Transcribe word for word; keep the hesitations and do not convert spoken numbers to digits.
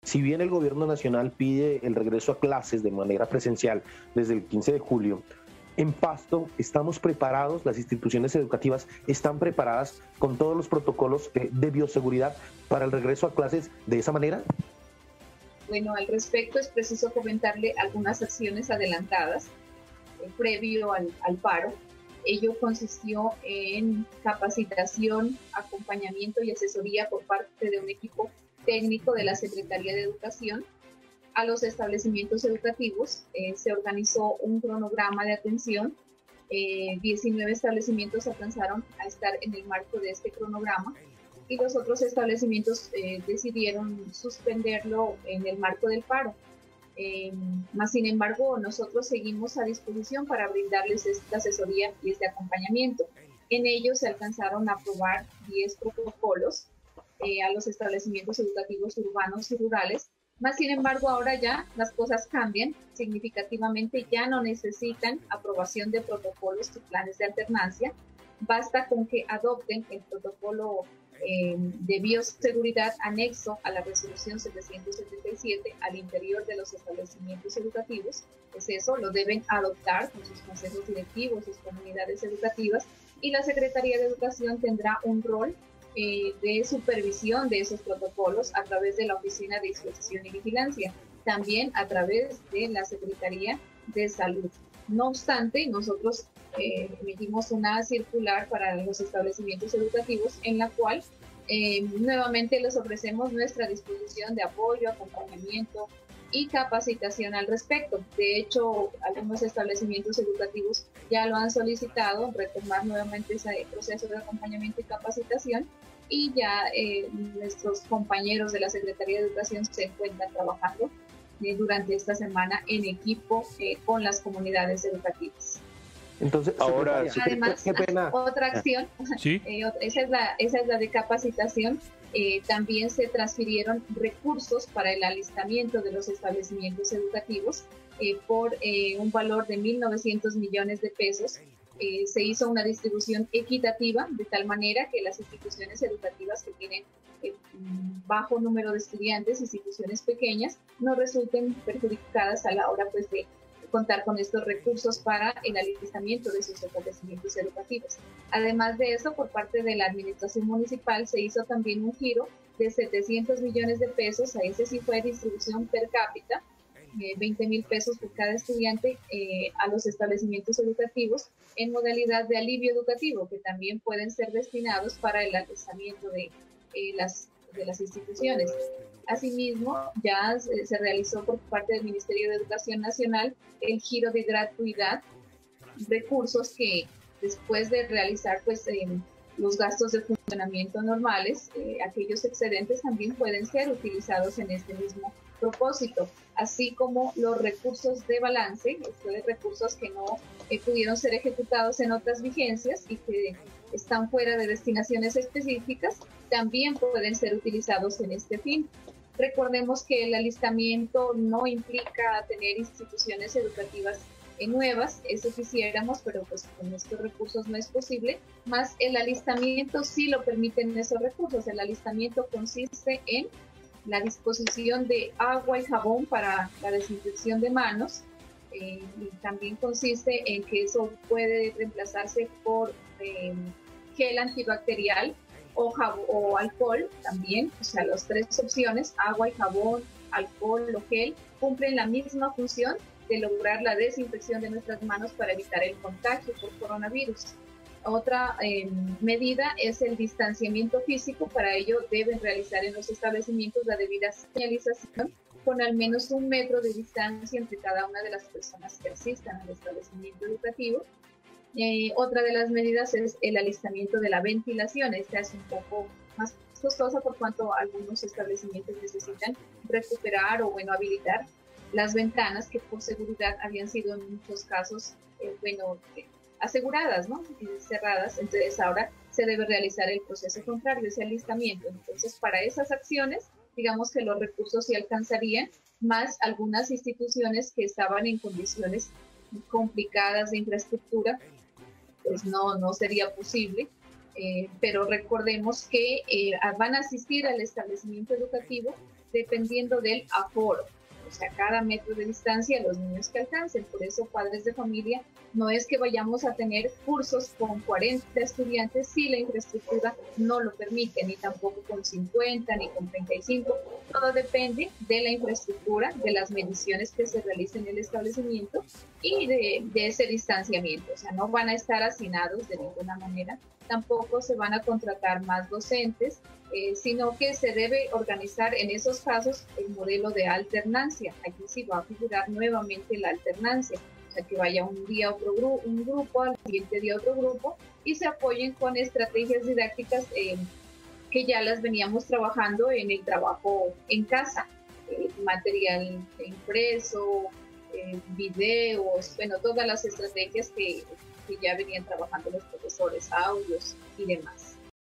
Si bien el gobierno nacional pide el regreso a clases de manera presencial desde el quince de julio, en Pasto estamos preparados, las instituciones educativas están preparadas con todos los protocolos de bioseguridad para el regreso a clases de esa manera. Bueno, al respecto es preciso comentarle algunas acciones adelantadas eh, previo al, al paro. Ello consistió en capacitación, acompañamiento y asesoría por parte de un equipo técnico de la Secretaría de Educación a los establecimientos educativos. Eh, se organizó un cronograma de atención. Eh, diecinueve establecimientos alcanzaron a estar en el marco de este cronograma y los otros establecimientos eh, decidieron suspenderlo en el marco del paro. Eh, más sin embargo, nosotros seguimos a disposición para brindarles esta asesoría y este acompañamiento. En ellos se alcanzaron a aprobar diez protocolos eh, a los establecimientos educativos urbanos y rurales. Más sin embargo, ahora ya las cosas cambian significativamente, ya no necesitan aprobación de protocolos y planes de alternancia. Basta con que adopten el protocolo eh, de bioseguridad anexo a la resolución setecientos setenta y siete al interior de los establecimientos educativos. Pues eso lo deben adoptar con sus consejos directivos, sus comunidades educativas, y la Secretaría de Educación tendrá un rol eh, de supervisión de esos protocolos a través de la Oficina de Inspección y Vigilancia, también a través de la Secretaría de Salud. No obstante, nosotros eh, emitimos una circular para los establecimientos educativos en la cual eh, nuevamente les ofrecemos nuestra disposición de apoyo, acompañamiento y capacitación al respecto. De hecho, algunos establecimientos educativos ya lo han solicitado, retomar nuevamente ese proceso de acompañamiento y capacitación, y ya eh, nuestros compañeros de la Secretaría de Educación se encuentran trabajando eh, durante esta semana en equipo eh, con las comunidades educativas. Entonces, ahora, además, qué pena. otra acción, ¿Sí? eh, esa, es la, esa es la de capacitación. Eh, también se transfirieron recursos para el alistamiento de los establecimientos educativos eh, por eh, un valor de mil novecientos millones de pesos. Eh, se hizo una distribución equitativa de tal manera que las instituciones educativas que tienen eh, bajo número de estudiantes, instituciones pequeñas, no resulten perjudicadas a la hora pues, de contar con estos recursos para el alistamiento de sus establecimientos educativos. Además de eso, por parte de la administración municipal se hizo también un giro de setecientos millones de pesos, a ese sí fue distribución per cápita, eh, veinte mil pesos por cada estudiante eh, a los establecimientos educativos en modalidad de alivio educativo, que también pueden ser destinados para el alistamiento de, eh, las, de las instituciones. Asimismo, ya se, se realizó por parte del Ministerio de Educación Nacional el giro de gratuidad, recursos que después de realizar pues, eh, los gastos de funcionamiento normales, eh, aquellos excedentes también pueden ser utilizados en este mismo propósito, así como los recursos de balance, estos recursos que no eh, pudieron ser ejecutados en otras vigencias y que están fuera de destinaciones específicas, también pueden ser utilizados en este fin. Recordemos que el alistamiento no implica tener instituciones educativas nuevas, eso quisiéramos, pero pues con estos recursos no es posible, más el alistamiento sí lo permiten esos recursos. El alistamiento consiste en la disposición de agua y jabón para la desinfección de manos, eh, y también consiste en que eso puede reemplazarse por eh, gel antibacterial o, jabón, o alcohol también, o sea, las tres opciones, agua y jabón, alcohol o gel, cumplen la misma función de lograr la desinfección de nuestras manos para evitar el contagio por coronavirus. Otra eh, medida es el distanciamiento físico. Para ello deben realizar en los establecimientos la debida señalización con al menos un metro de distancia entre cada una de las personas que asistan al establecimiento educativo. Eh, otra de las medidas es el alistamiento de la ventilación. Esta es un poco más costosa por cuanto algunos establecimientos necesitan recuperar o bueno habilitar las ventanas que por seguridad habían sido en muchos casos eh, bueno eh, aseguradas, ¿no? Eh, cerradas. Entonces ahora se debe realizar el proceso contrario, ese alistamiento. Entonces para esas acciones, digamos que los recursos sí alcanzarían, más algunas instituciones que estaban en condiciones complicadas de infraestructura, pues no, no sería posible. Eh, pero recordemos que eh, van a asistir al establecimiento educativo dependiendo del aforo. O sea, cada metro de distancia los niños que alcancen. Por eso, padres de familia, no es que vayamos a tener cursos con cuarenta estudiantes si la infraestructura no lo permite, ni tampoco con cincuenta, ni con treinta y cinco. Todo depende de la infraestructura, de las mediciones que se realicen en el establecimiento y de, de ese distanciamiento. O sea, no van a estar hacinados de ninguna manera. Tampoco se van a contratar más docentes, eh, sino que se debe organizar en esos casos el modelo de alternancia. Aquí sí va a figurar nuevamente la alternancia, o sea, que vaya un día otro gru un grupo, al siguiente día otro grupo, y se apoyen con estrategias didácticas eh, que ya las veníamos trabajando en el trabajo en casa, eh, material impreso, eh, videos, bueno, todas las estrategias que, que ya venían trabajando los profesores, audios y demás.